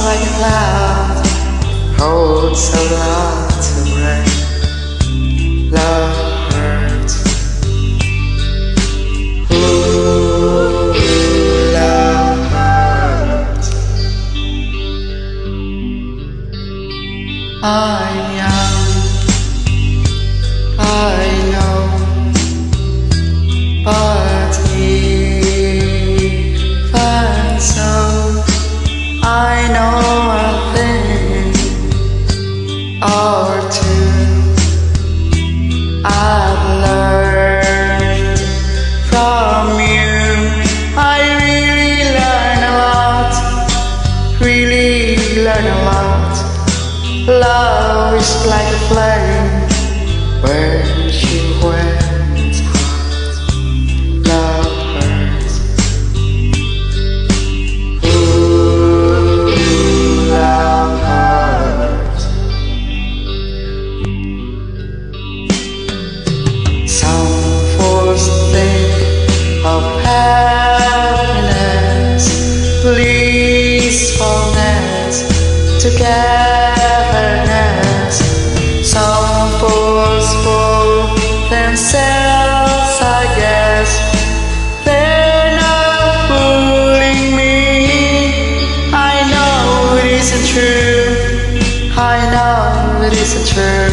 like a cloud, holds a lot of rain. Love hurts. Ooh, love hurts. I'm young, I know, but even so, I know a thing or two. I've learned from you. I really learn a lot, really learn a lot. Love is like a flame when she went hot. Love hurts. Ooh, love hurts. Some fools think of happiness, blissfulness, togetherness. Some fools fool themselves, I guess. They're not fooling me. I know it isn't true. I know it isn't true.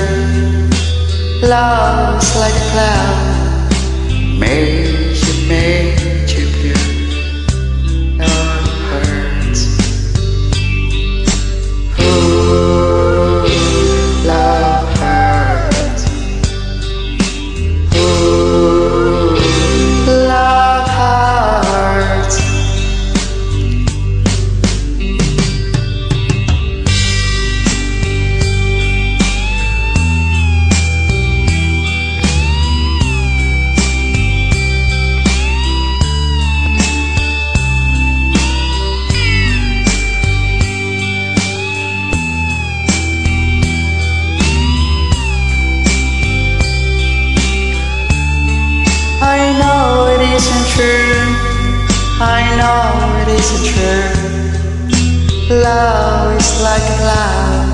Love's like a cloud, made you blue. Love hurts. Ooh, love hurts. Ooh, love hurts. I know it isn't true. I know it isn't true. Love is like a cloud,